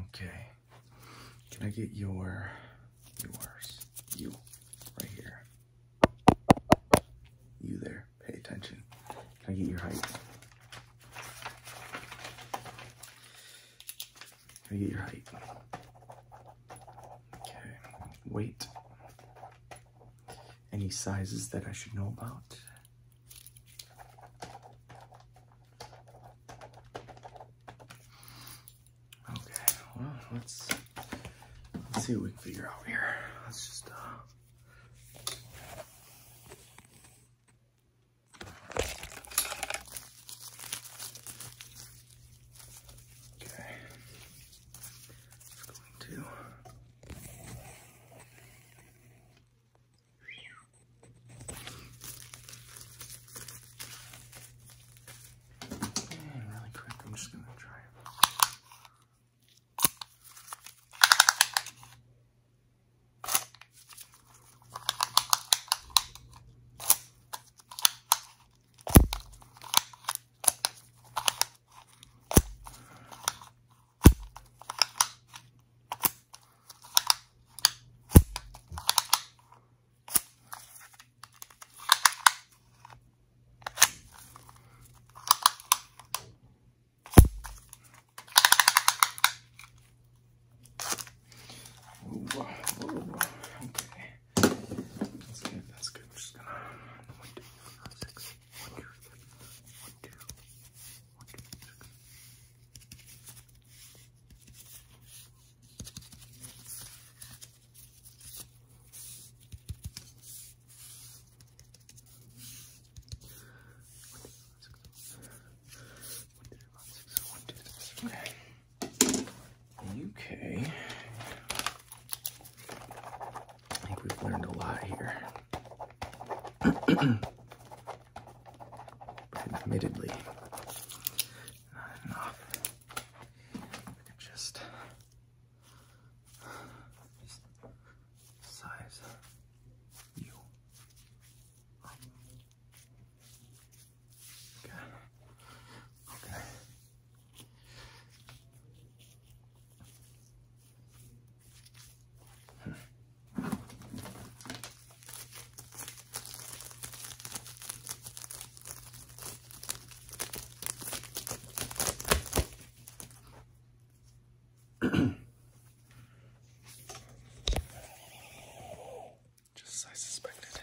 Okay. Can I get yours, you, right here. You there, pay attention. Can I get your height? Can I get your height? Okay, weight. Any sizes that I should know about? Okay, well, let's see what we can figure out here. Let's just, okay. It's going to. And really quick, I'm just gonna try it. Ooh, okay. That's good, that's good. I'm just gonna 1, 2, 6, 1, 2, 1, 2, 1, 2, 6. Okay. I think we've learned a lot here. But admittedly, not enough. Just size you. Okay. Okay. Just as I suspected.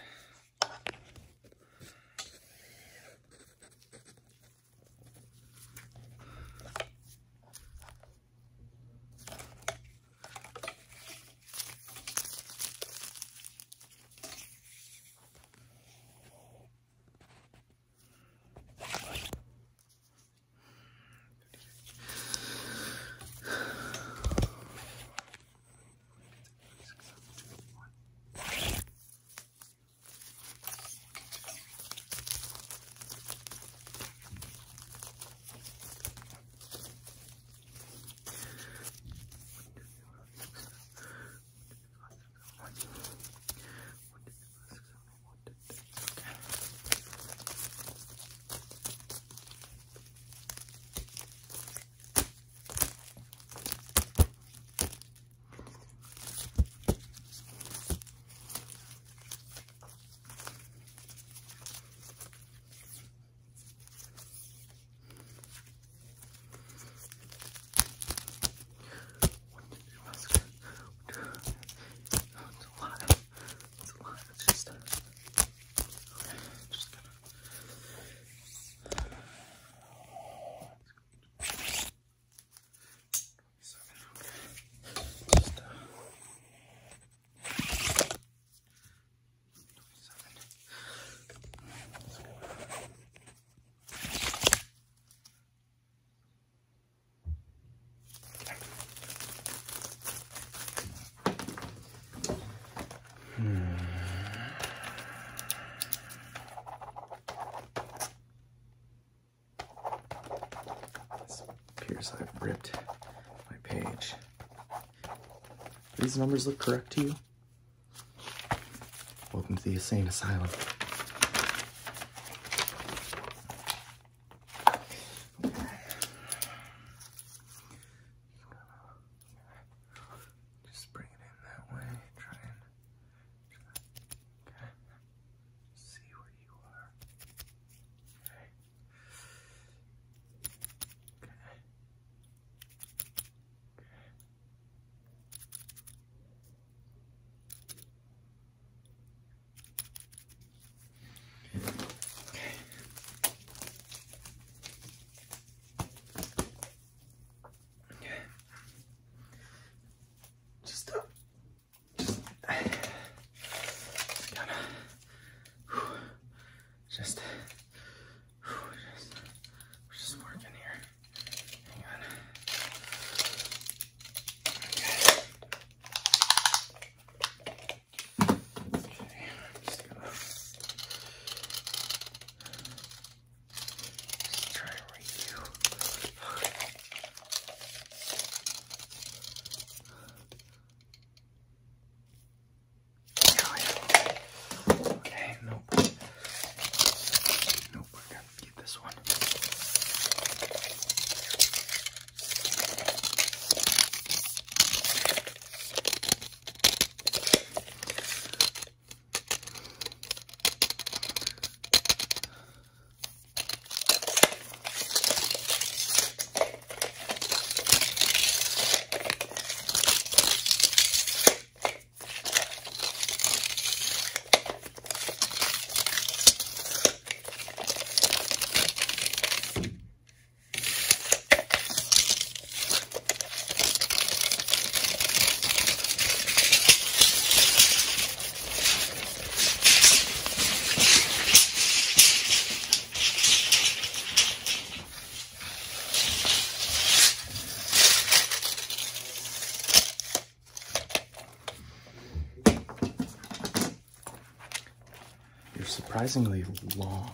Appears I've ripped my page. These numbers look correct to you? Welcome to the insane asylum. surprisingly long.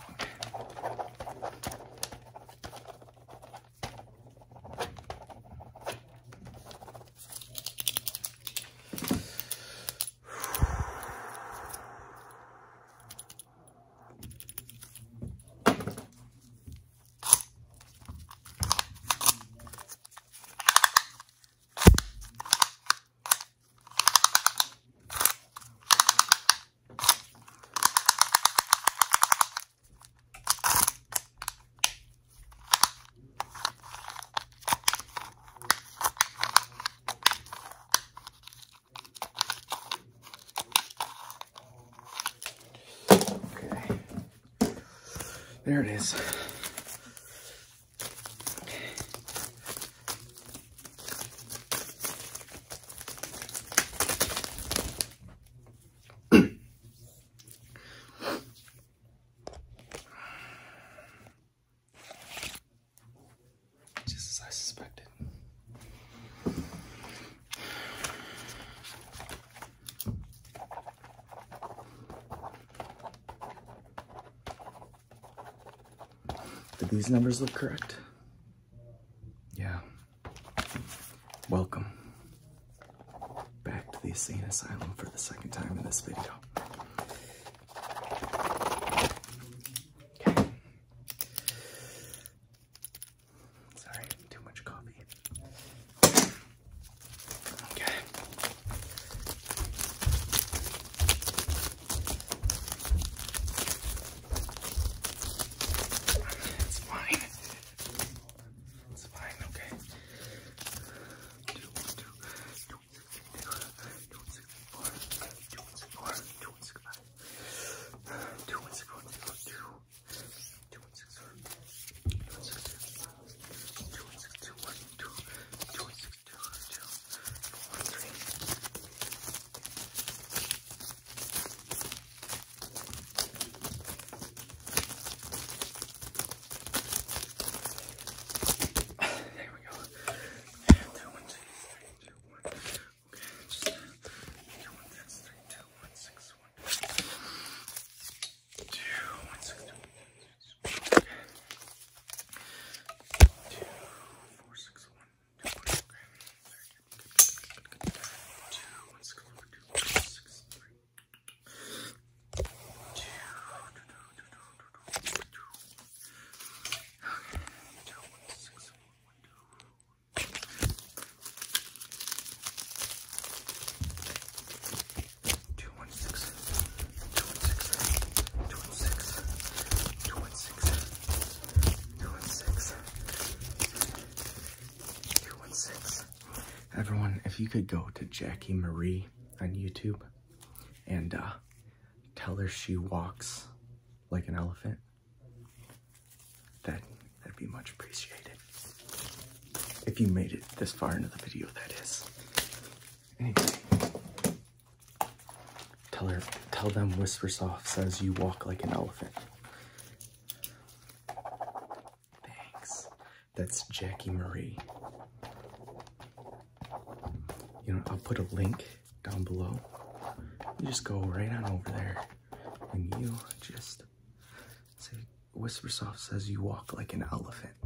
There it is. Just as I suspected. Do these numbers look correct? Yeah. Welcome back to the insane asylum for the second time in this video. Okay. Sorry, too much coffee. Okay. It's fine. It's fine, okay. 216. Everyone, if you could go to Jackie Marie on YouTube and tell her she walks like an elephant, that'd be much appreciated. If you made it this far into the video, that is. Anyway, tell them Whispersoft says you walk like an elephant. Thanks. That's Jackie Marie. You know, I'll put a link down below. You just go right on over there and you just say, Whispersoft says you walk like an elephant.